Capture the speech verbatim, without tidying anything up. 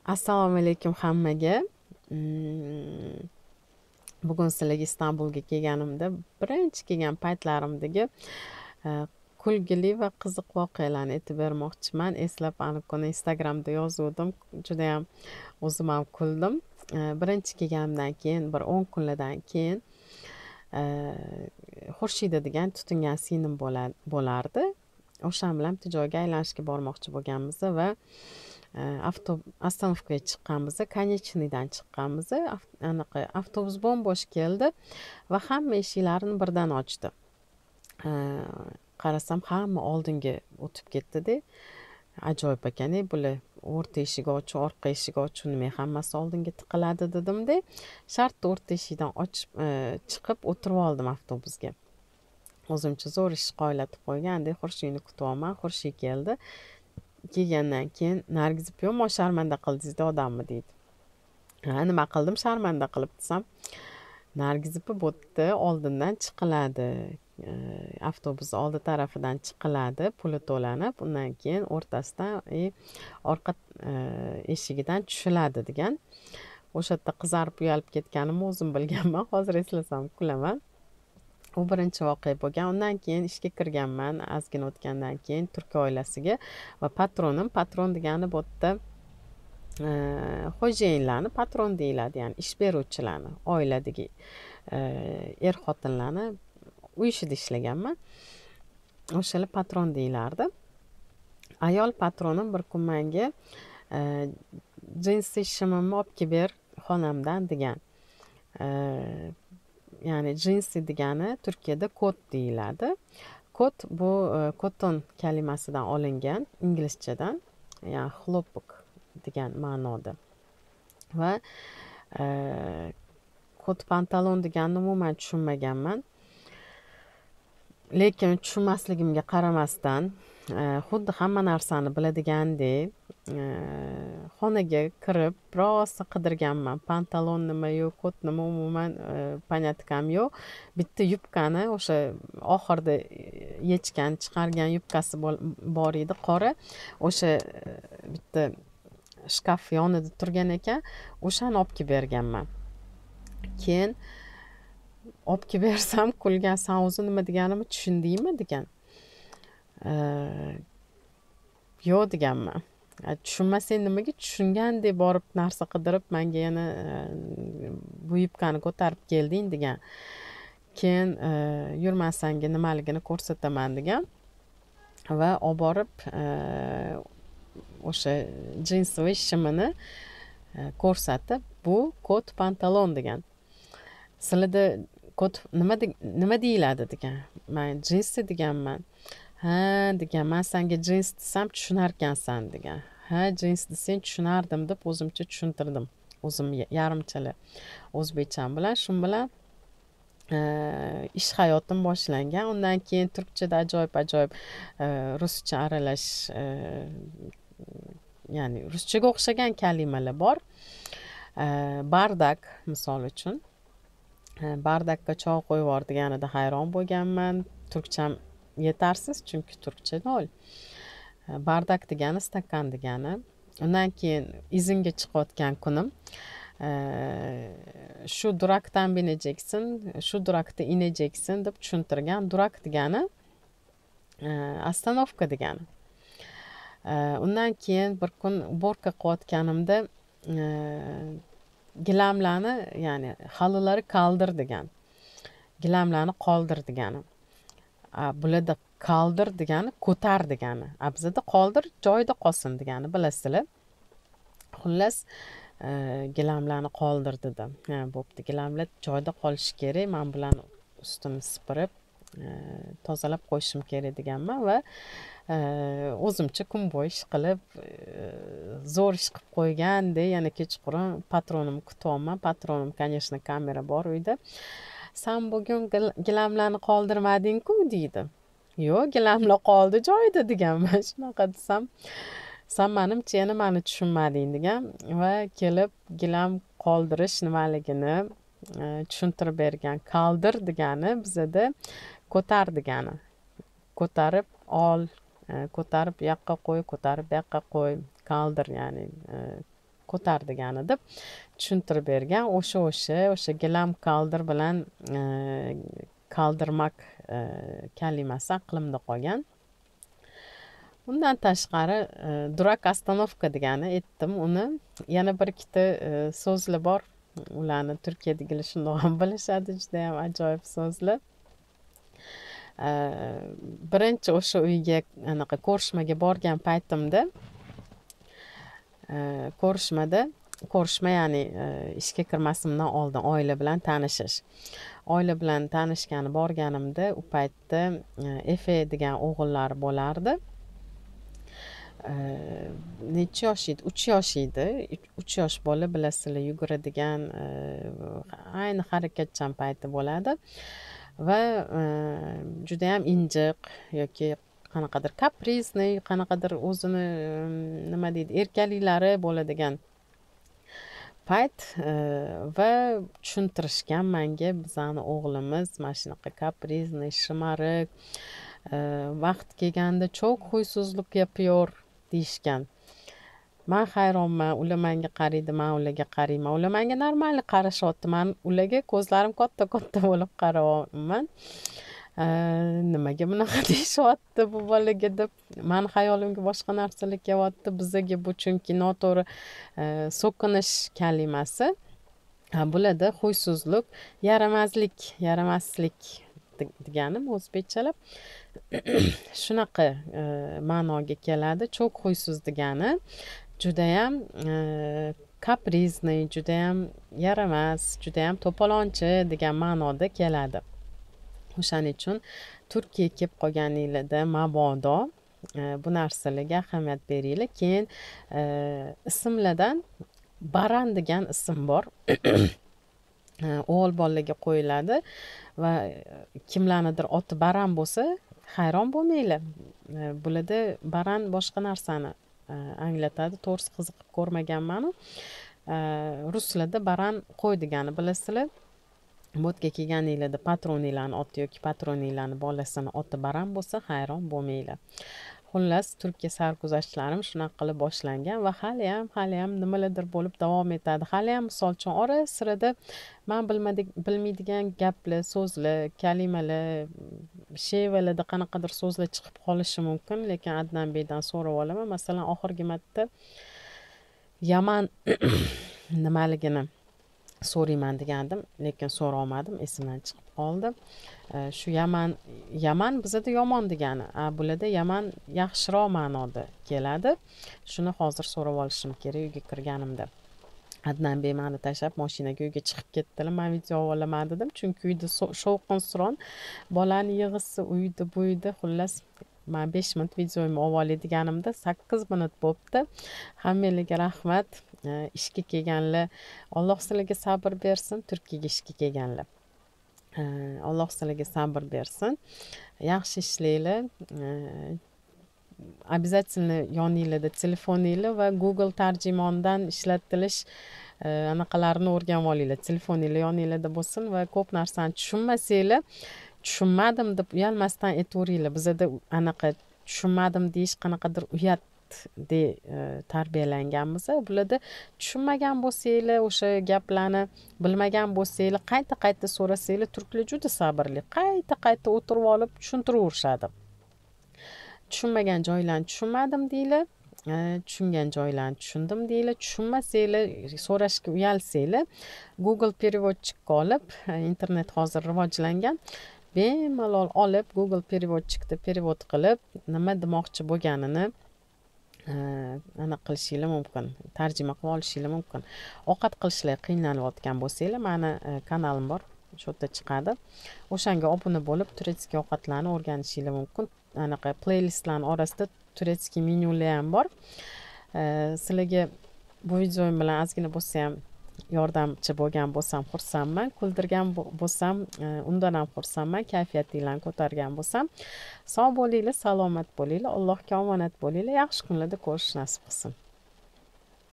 Assalomu alaykum hammaga. Mm, Bugun sizlarga Istanbulga kelganimda birinchi kelgan paytlarimdagi e, kulgili va qiziq voqealarni aytib bermoqchiman. Eslab aniqini Instagramda yozuvdim. Juda ham o'zim ham kuldim. E, Birinchi kelganimdan keyin bir o'n kunlardan keyin e, Xurshida degan tutingan singlim bo'la- bo'lardi. O'sha bilan joyga aylanishga bormoqchi bo'lganmiz va avtobus ostanovkaga chiqqanmiz, konechnidan chiqqanmiz. Av- anaqa avtobus bo'm-bo'sh keldi va hamma eshiklarini birdan ochdi. E, qarasam hamma oldinga o'tib ketdi-da. Ajoyib ekan, bular o'rta eshigi ochiq, orqa eshigi ochiq, nima hammasi oldinga tiqiladi dedim-da. Shartta o'rta eshikdan ochib chiqib o'tirib oldim avtobusga. O'zimcha zo'r ish qoyillatib qo'ygandek Xurshidni kutyapman. Xurshid keldi. Kelgandan keyin Nargiz opa, "Mo sharmanda qildingiz-da odamni" deydi. Ha, nima qildim sharmanda qilib desam, Nargiz opa bu yerda oldindan chiqiladi. E, avtobus oldi tarafidan chiqiladi, puli to'lanib, undan keyin o'rtasidan e, orqa e, eshigidan tushiladi degan. O'sha yerda qizarib uyalib ketganimni o'zim bilganman. Hozir eslasam kulaman. U birinchi voqea bo'lgan. Undan keyin ishga kirganman. Ozgina o'tgandan keyin turk oilasiga va patronim, patron degani bu yerda e, xo'jayinlarni patron deyiladi, ya'ni ish beruvchilarni, oiladagi e, er xotinlarni uy ishida ishlaganman. O'shalar patron deyilardi. Ayol patronim bir kun menga e, jinsi shimimni olib kelib ber xonamdan degan. E, ya'ni jinsi degani Turkiyada kot deyiladi. Kot bu e, koton kalimasidan olingan, inglizchadan, ya'ni xlopok degan ma'noda. Va e, kot pantalon deganni umuman tushunmaganman. Lekin tushunmasligimga qaramasdan e, xuddi hamma narsani biladigandek e, xonaga kirib biroz qidirganman. Pantalon nima yo'q, kot nima, umuman e, panyatkam yo'q. Bitta yubkani o'sha oxirida yechgan, chiqargan yubkasi bor edi, qora. O'sha e, bitta shkaf yonida turgan ekan, o'shani olib kelib berganman. Keyin olib kelib bersam kulgan, "Sen o'zi nima deganimni tushundingmi?" degan. E, yo'q deganman. Tushunmasang nimaga tushungandek borib narsa qidirib menga yana e, bu yubkani ko'tarib kelding degan. Keyin e, yur, men senga nimaligini ko'rsataman degan va olib borib e, o'sha jinsiy shimini e, ko'rsatib, "Bu kot pantalon" degan. "Sizlarda kot nima nima deyiladi" degan. "Men jinsi" deganman. "Ha" degan, "men senga jins desam tushunarkansan" degan. "Ha, jins desang tushunardim" deb o'zimcha tushuntirdim. O'zim yarimchala o'zbekcham bilan. Shu bilan e, ish hayotim boshlangan. Undan keyin turkchada ajoyib-ajoyib e, ruscha aralash, e, ya'ni ruschaga o'xshagan kalimalar bor. E, bardak misol uchun. Bardakka choy qo'yib yubor deganida hayron bo'lganman. Turkcham yetarsiz, chunki turkcha nol. Bardak degani stakan degani. Undan keyin izinga chiqayotgan kunim shu durakdan bineceksin, shu durakda ineceksin deb tushuntirgan. Durak degani ostanovka degani. Undan keyin bir kun borka qilayotganimda gilamlarni, ya'ni xalilari qaldir degan. Gilamlarni qoldir degani. Bularda qaldir degani ko'tar degani. Bizda qoldir joyida qolsin degani, bilasizlar. Xullas, e, gilamlarni qoldir dedim. Ha, bo'pti, gilamlar joyida qolishi kerak. Men bularni ustini sipirib, e, tozalab qo'yishim kerak deganman va e, o'zimcha kun bo'yi ish qilib, e, zo'r ish qilib qo'yganda yana kechqurun patronimni kutyapman. Patronim, конечно, kamera bor uyda. "Sen bugun gilamlarni qoldirmading-ku" deydi. "Yo'q, gilamlar qoldi joyida" deganman. Shunaqa desam, "Sen menimcha yana meni tushunmading" degan va kelib gilam qoldirish nimaligini e, tushuntirib bergan. Qaldir degani bizada ko'tar degani. Ko'tarib ol, ko'tarib bu yoqqa qo'y, ko'tarib bu yoqqa qo'y. Qaldir, ya'ni ko'tar degani deb tushuntirib bergan. O'sha o'sha o'sha gilam kaldir bilan e, kaldirmak e, kalimasi aqlimda qolgan. Undan tashqari e, durak ostanovka degani aytdim uni. Yana bir ikkita e, so'zlar bor. Ularni Turkiyadagilar shundoq ham bilishadi, juda ham ajoyib so'zlar. E, birinchi o'sha uyga anaqa ko'rishmaga borgan paytimda e, ko'rishmada ko'rishma ya'ni e, ishga kirmasimdan oldin oila bilan tanishish. Oila bilan tanishgani borganimda u paytda e, Efe degan o'g'illar bo'lardi. Necha yosh edi? uch yosh edi. uch yosh bola bilasizlar yuguradigan ayni harakatchan payti bo'ladi va juda ham injiq yoki qanaqadir kaprizniy, qanaqadir o'zini nima deydi, erkaliklari bo'ladigan payt va tushuntirishgan menga bizani o'g'limiz mana shunaqa kaprizniy, shimarik, vaqt kelganda çok huysuzlik yapıyor deyishgan. Men hayronman, ular menga qaraydi, men ularga qarayman. Ular menga normal qarashyapti, men ularga ko'zlarim katta-katta bo'lib qarayapman. Nimaga bunaqa deyishyapti bu bolaga deb men xayolimga boshqa narsalar kelyapti. Bizga bu chunki noto'g'ri so'kinish kalimasi. Bularda huysuzlik, yaramazlik, yaramaslik deganim o'zbekchalab shunaqa ma'noga keladi. Çok huysuz degani judayam kaprizniy, judayam yaramas, judayam to'polonchi degan ma'noda keladi. O'shaning uchun Turkiyaga kelib qolganinglarda mabodo bu narsalarga ahamiyat beringlar. Keyin ismlardan Baran degan ism bor. O'g'il bolalarga qo'yiladi va kimlarnidir oti Baran bo'lsa, hayron bo'lmanglar. Bularda Baran boshqa narsani anglatadi. To'g'risi qiziqib ko'rmaganman. Ruslarda Baran qo'y degani bilasizlar. Bo'tga kelganinglarda patroninglarni oti yoki patroninglarni bolasini oti Baran bo'lsa, hayron bo'lmanglar. Xullas, Turkiya sarguzashtlarim shunaqa qilib boshlangan va hali ham, hali ham nimalardir bo'lib davom etadi. Hali ham misol uchun ora sirada men bilmaydigan gaplar, so'zlar, kalimalar, shevalarda qanaqadir so'zlar chiqib qolishi mumkin, lekin Adnan Beydan so'rab olaman. Masalan, oxirgi marta Yaman nimaligini so'rayman degandim, lekin so'rolmadim, esimdan chiqib qoldi. Shu Yaman, Yaman bizada yomon degani, bularda Yaman yaxshiroq ma'noda keladi. Shuni hozir so'rab olishim kerak uyga kirganimda. Adnan Bey meni tashlab mashinaga uyga chiqib ketdilar. Men video olaman dedim, chunki uyda shovqin-suron, bolani yig'isi uyda buydi. Xullas, men besh minut videoyimni olib deganimda sakkiz minut bo'libdi. Hammalarga rahmat. Ishga kelganlar, Alloh sizlarga sabr bersin. Turkiyaga ishga kelganlar, Alloh sizlarga sabr bersin. Yaxshi ishlanglar. Обязательно yoninglarda telefoninglar va Google tarjimondan ishlatilish anaqalarini o'rganib olinglar. Telefoninglar yoninglarda bo'lsin va ko'p narsani tushunmasanglar, tushunmadim deb uyalmasdan aytaveringlar. Bizada anaqa tushunmadim deyish qanaqadir uyat de tarbiyalanganmiz. Bularda tushunmagan bo'lsanglar, o'sha gaplarni bilmagan bo'lsanglar, qayta-qayta so'rasanglar, turklar juda sabrli. Qayta-qayta o'tirib olib tushuntiraverishadi. Tushunmagan joylarni tushunmadim deylar, tushungan joylarni tushundim deylar. Tushunmasanglar, so'rashga uyalsanglar, Google переводчикка olib, internet hozir rivojlangan, bemalol olib Google переводчикda перевод qilib, nima demoqchi bo'lganini ana qilishinglar mumkin, tarjima qilib olishinglar mumkin. Ovqat qilishlar qiynalib bo'lsanglar, meni kanalim bor, shu yerda chiqadi. O'shanga obuna bo'lib, turetskiy ovqatlarni o'rganishinglar mumkin. Anaqa playlistlarning orasida turetskiy menyular ham bor. Sizlarga bu videoyim bilan ozgina bo'lsa ham yordamchi bo'lgan bo'lsam xursandman, kuldirgan bo'lsam undan ham xursandman, kayfiyatinglarni ko'targan bo'lsam. Sog' bo'linglar, salomat bo'linglar, Allohga omonat bo'linglar, yaxshi kunlarda ko'rish nasib qilsin.